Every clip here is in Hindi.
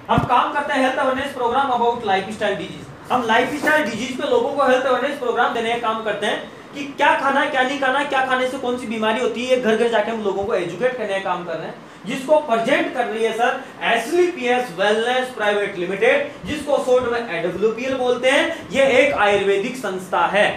हम काम करते हैं health awareness programme about lifestyle disease. हम लाइफस्टाइल डिजीज पे लोगों को हेल्थ अवेयरनेस प्रोग्राम देने का काम करते हैं कि क्या खाना है क्या नहीं खाना है, क्या खाने से कौन सी बीमारी होती है, घर घर जाके हम लोगों को एजुकेट करने का काम कर रहे हैं, जिसको प्रेजेंट कर रही है sir Asclepius wellness private limited, जिसको शॉर्ट में एडब्ल्यूपीएल बोलते हैं। ये एक आयुर्वेदिक संस्था है।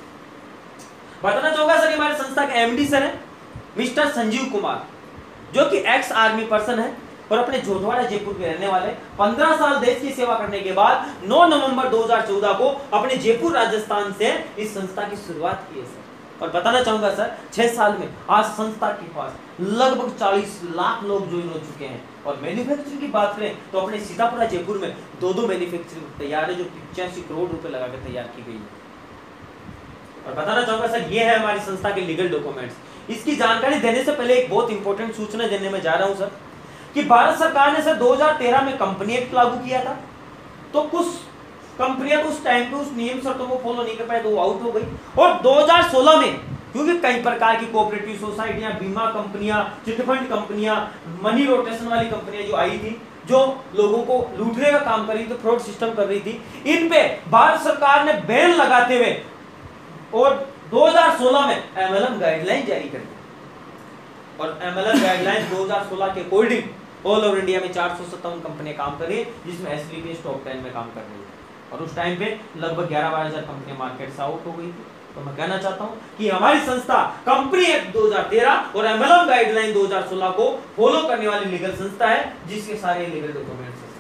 बताना चाहूंगा सर हमारी संस्था के एमडी सर है मिस्टर संजीव कुमार, जो कि एक्स आर्मी पर्सन है और अपने जोधवाड़ा जयपुर के रहने वाले। 15 साल देश की सेवा करने के बाद 9 नवंबर 2014 को अपने जयपुर राजस्थान से इस संस्था की शुरुआत की है सर। और बताना चाहूंगा सर 6 साल में आज संस्था के पास लगभग 40 लाख लोग ज्वाइन हो चुके हैं। और मैन्युफैक्चरिंग की बात करें तो अपने सीतापुरा जयपुर में 2 मैन्युफैक्चरिंग तैयार है, जो 85 करोड़ रुपए लगाकर तैयार की गई है। और बताना चाहूंगा सर ये है हमारी संस्था के लीगल डॉक्यूमेंट्स। इसकी जानकारी देने से पहले एक बहुत इंपॉर्टेंट सूचना देने में जा रहा हूं सर कि भारत सरकार ने सर 2013 में कंपनी एक्ट लागू किया था, तो कुछ कंपनियां उस टाइम पे उस नियम शर्तों को फॉलो नहीं कर पाए तो वो आउट हो गई। और 2016 में क्योंकि कई प्रकार की कोऑपरेटिव सोसाइटियां, बीमा कंपनियां, चिटफंड कंपनियां, मनी रोटेशन वाली कंपनियां जो आई थी, जो लोगों को लूटने का काम कर रही थी, फ्रॉड सिस्टम कर रही थी, इन पे भारत सरकार ने बैन लगाते हुए और 2016 में एमएलएम गाइडलाइन जारी कर दी। और एमएलएम गाइडलाइन 2016 के अकॉर्डिंग ऑल ओवर इंडिया में 457 कंपनियां काम कर रही है, जिसमें एसलीपीएस टॉप 10 में काम कर रही है। और उस टाइम पे लगभग 11-12 हजार कंपनियां मार्केट से आउट हो गई थी। तो मैं कहना चाहता हूं कि हमारी संस्था कंपनी एक्ट 2013 और एमएलएम गाइडलाइन 2016 को फॉलो करने वाली लीगल संस्था है, जिसके सारे लीगल डॉक्यूमेंट्स हैं।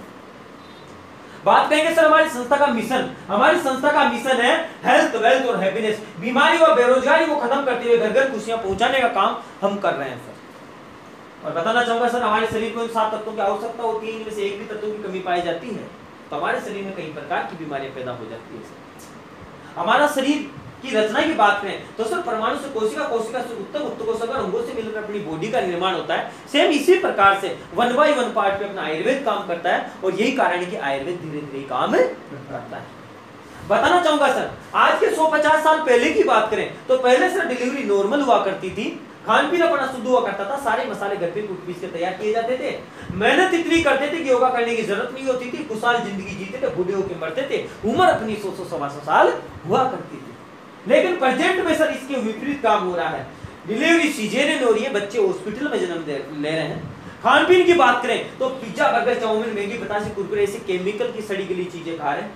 बात करेंगे सर हमारी संस्था का मिशन। हमारी संस्था का मिशन है हेल्थ, वेल्थ और हैप्पीनेस, बीमारी और बेरोजगारी को खत्म करते हुए घर घर खुशियां पहुंचाने का काम हम कर रहे हैं सर। और बताना चाहूंगा सर हमारे शरीर को इन 7 तत्वों की आवश्यकता होती है, इनमें से एक भी तत्व की कमी पाई जाती है तो हमारे शरीर में कई प्रकार की बीमारियां पैदा हो जाती है सर। हमारा शरीर की रचना की बात करें तो सर परमाणु से कोशिका, कोशिका से उत्तक, उत्तकों से अंगों से मिलकर अपनी बॉडी का निर्माण होता है। सेम इसी प्रकार से 1 by 1 पार्ट पे अपना आयुर्वेद काम करता है और यही कारण है कि आयुर्वेद धीरे धीरे काम करता है। बताना चाहूंगा सर आज के 150 साल पहले की बात करें तो पहले सर डिलीवरी नॉर्मल हुआ करती थी, खान पीन अपना शुद्ध हुआ करता था, सारे मसाले घर पे कूट पीस के तैयार किए जाते थे, मेहनत इतनी करते थे कि योगा करने की जरूरत नहीं होती थी, खुशहाल जिंदगी जीते थे, बूढ़े होकर मरते थे, उम्र अपनी 100-125 साल हुआ करती थी। लेकिन प्रेजेंट में सर इसके विपरीत काम हो रहा है। डिलीवरी सीजेरियन हो रही है, बच्चे हॉस्पिटल में जन्म ले रहे हैं। खान पीन की बात करें तो पिज्जा, बर्गर, चाउमीन, मैगी, बतासे, कुरकुरे ऐसे केमिकल की सड़ी गली चीजें खा रहे हैं,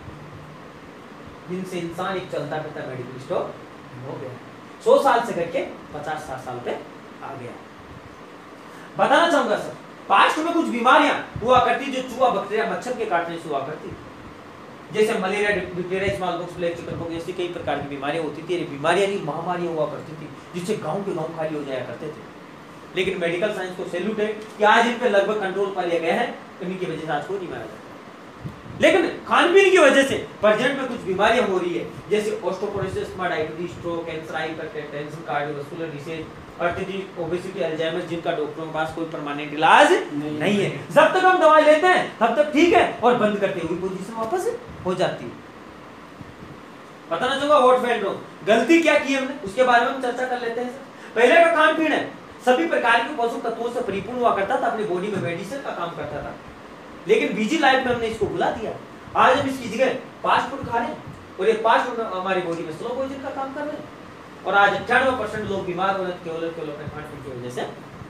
जिनसे इंसान एक चलता फिरता मेडिकल स्टोर हो गया। 100 साल से करके 50-60 साल पे आ गया। बताना चाहूंगा सर पास्ट में कुछ बीमारियां हुआ करती जो चूहा, बैक्टीरिया, मच्छर के काटने से हुआ करती, जैसे malaria, diphtheria, smallpox, plague, chickenpox जैसी कई प्रकार की बीमारियां होती थी। ये बीमारियां नहीं, महामारियां हुआ करती थी, जिससे गांव के गांव खाली हो जाया करते थे। लेकिन मेडिकल साइंस को सैल्यूट है कि आज इन पे लगभग कंट्रोल पा लिया गया है, इन्हीं की वजह से आज को नहीं मारा जाता। लेकिन खान-पीन की वजह से प्रेजेंट में कुछ बीमारियां हो रही है, जैसे osteoporosis, diabetes, stroke, cancer, hypertension, cardiovascular disease, arthritis, obesity, Alzheimer, जिनका डॉक्टरों के पास कोई परमानेंट इलाज नहीं है। जब तक हम दवाई लेते हैं तब तक ठीक है और बंद करते हुए पोजीशन वापस हो जाती है। बताना चाहूंगा व्हाट वेंट रॉन्ग, गलती क्या की हमने उसके बारे में हम चर्चा कर लेते हैं। पहले का खान पीन है सभी प्रकार के पोषक तत्वों से परिपूर्ण हुआ करता था, अपनी बॉडी में मेडिसिन का काम करता था। लेकिन बिजी लाइफ में हमने इसको भुला दिया। आज हम इसकी जगह फास्ट फूड खा रहे हैं और ये फास्ट फूड हमारी बॉडी में स्लो पॉइजन का काम कर रहे हैं और आज 98% लोग बीमार हो रहे हैं केवल फास्ट फूड की वजह से।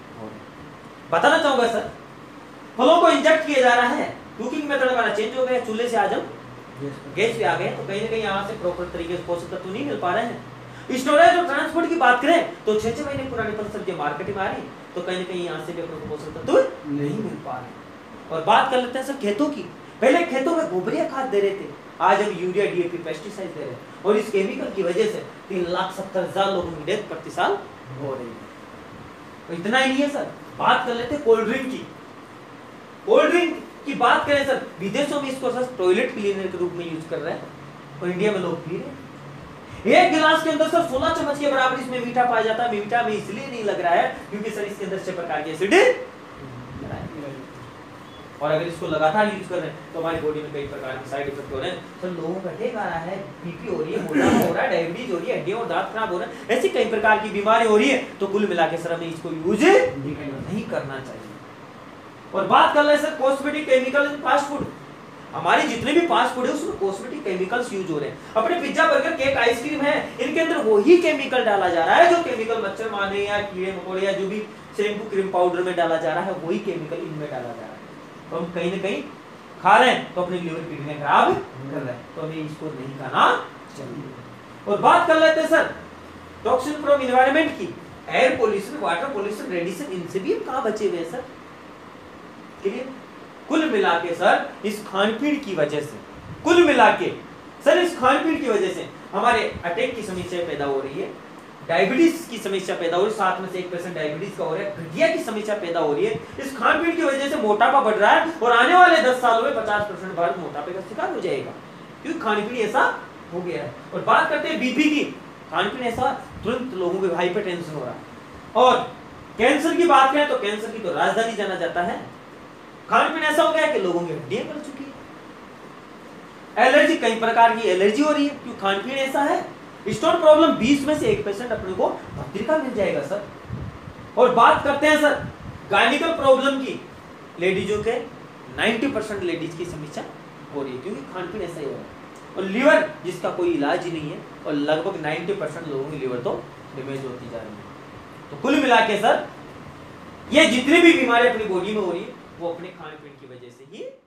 बताना चाहूंगा सर फलों को इंजेक्ट किया जा रहा है, कुकिंग मेथड हमारा चेंज हो गया, चूल्हे से आज हम गैस पे आ गए, तो कहीं ना कहीं यहाँ से प्रॉपर तरीके से पोषक तत्व नहीं मिल पा रहे हैं। स्टोरेज और ट्रांसपोर्ट की बात करें तो 6-6 महीने पुरानी फल सब्जी मार्केट में आ रही, तो कहीं ना कहीं यहाँ से भी अपने पोषक तत्व नहीं मिल पा रहे। और बात कर लेते हैं सर खेतों की। पहले खेतों में गोबरिया खाद दे रहे थे, आज हम यूरिया, डीएपी, पेस्टिसाइड दे रहे हैं और इस केमिकल की वजह से 3,70,000 लोगों की डेथ प्रति साल हो रही है। तो इतना ही नहीं है सर, बात कर लेते हैं कोल्ड ड्रिंक की। कोल्ड ड्रिंक की बात करें सर, विदेशों में इसको सर टॉयलेट क्लीनर के रूप में यूज कर रहे हैं और इंडिया में लोग पी रहे हैं। एक गिलास के अंदर सर 16 चम्मच के बराबर इसमें मीठा पाया जाता है। मीठा में इसलिए नहीं लग रहा है क्योंकि सर इसके अंदर 6 प्रकार के एसिड और अगर इसको लगातार यूज कर रहे हैं तो हमारी बॉडी में कई प्रकार के साइड इफेक्ट हो रहे हैं। सर लोगों का टेक आ रहा है, बीपी हो रही है, मोटापा हो रहा है, डायबिटीज हो रही है, हड्डियां और दांत खराब हो रहे हैं, ऐसी कई प्रकार की बीमारी हो रही है। तो कुल मिला के सर हमें इसको यूज नहीं करना चाहिए। और बात कर ले सर कॉस्मेटिक केमिकल इन फास्ट फूड, हमारे जितने भी फास्ट फूड है उसमें कॉस्मेटिक केमिकल्स यूज हो रहे हैं। अपने पिज्जा बर्गर केक आइसक्रीम है, इनके अंदर वही केमिकल डाला जा रहा है जो केमिकल मच्छर मारने या कीड़े मकोड़े या जो भी शैम्पू क्रीम पाउडर में डाला जा रहा है, वही केमिकल इनमें डाला जा रहा है। तो हम कहीं ना कहीं खा रहे हैं तो अपने लीवर किडनी खराब कर रहे हैं, तो हमें इसको नहीं खाना चाहिए। और बात कर लेते हैं सर टॉक्सिन फ्रॉम एनवायरनमेंट की, air pollution, water pollution, radiation, इनसे भी हम कहां बचे हुए हैं सर? क्लियर? कुल मिला के सर इस खान-पीन की वजह से, कुल मिला के सर इस खान-पीन की वजह से हमारे अटैक की समस्या पैदा हो रही है, डायबिटीज की समस्या पैदा हो रही है, 7 में से 1% डायबिटीज का हो रहा है, गठिया की समस्या पैदा हो रही है। इस खान-पीन की वजह से मोटापा बढ़ रहा है और आने वाले 10 सालों में 50% भारत मोटापे का शिकार हो जाएगा, क्योंकि खान-पीन ऐसा हो गया है। और बात करते हैं बीपी की, खान-पीन ऐसा तुरंत लोगों को हाइपरटेंशन हो रहा है। और कैंसर की बात करें तो कैंसर की तो राजधानी जाना जाता है, खान-पीन ऐसा हो गया कि लोगों की हड्डियां गल चुकी है। एलर्जी, कई प्रकार की एलर्जी हो रही है क्योंकि खान-पीन ऐसा है। स्टोन प्रॉब्लम 20 में से 1% अपने को पत्रिका मिल जाएगा सर। और बात करते हैं सर गायनिकल प्रॉब्लम की, लेडीजों के 90% लेडीज की समस्या हो रही है क्योंकि खान-पीन ऐसा ही हो रहा है। और लीवर जिसका कोई इलाज ही नहीं है और लगभग 90% लोगों की लीवर तो डैमेज होती जा रही है। तो कुल मिला के सर ये जितनी भी बीमारी अपनी बॉडी में हो रही है वो अपने खान-पीन की वजह से ही